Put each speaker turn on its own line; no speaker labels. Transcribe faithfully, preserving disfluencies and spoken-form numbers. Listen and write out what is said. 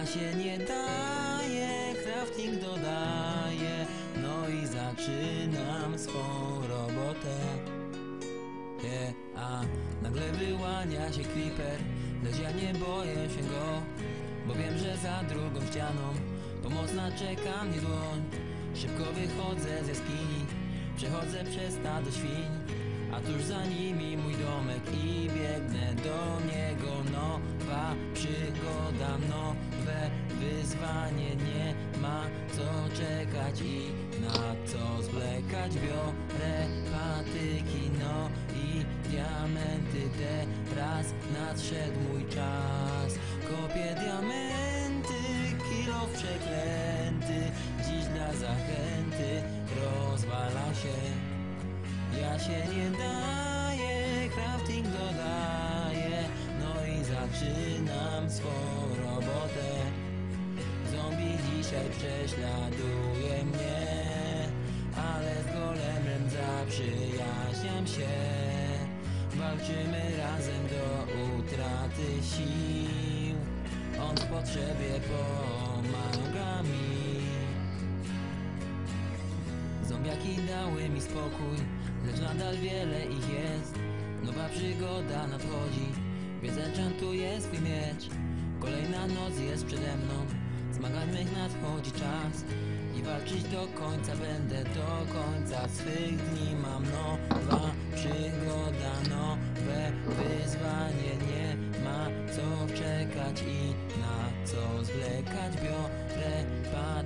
się nie daje, crafting dodaję, no i zaczynam swą robotę. Yeah, a nagle wyłania się creeper, lecz ja nie boję się go, bo wiem, że za drugą ścianą pomocna czeka mnie dłoń. Szybko wychodzę z jaskini, przechodzę przez stado świń, a tuż za nimi mój domek i biegnę do niego. Nowa przygoda, nowe wyzwanie, nie ma co czekać i na co zwlekać. Biorę patyki, no i diamenty, teraz nadszedł mój czas. Kopię diamenty, kilo przeklęty, dziś dla zachęty rozwala się. Ja się nie daję, crafting dodaję, no i zaczynam swą robotę. Zombie dzisiaj prześladuje mnie, ale z golemem zaprzyjaźniam się. Walczymy razem do utraty sił, on w potrzebie pomaga mi. Zombiaki dały mi spokój, lecz nadal wiele ich jest. Nowa przygoda nadchodzi, więc enchantuję swój miecz. Kolejna noc jest przede mną, zmagań mych nadchodzi czas i walczyć do końca będę, do końca swych dni. Mam nowa przygoda, nowe wyzwanie, nie ma co czekać i na co zwlekać. Biorę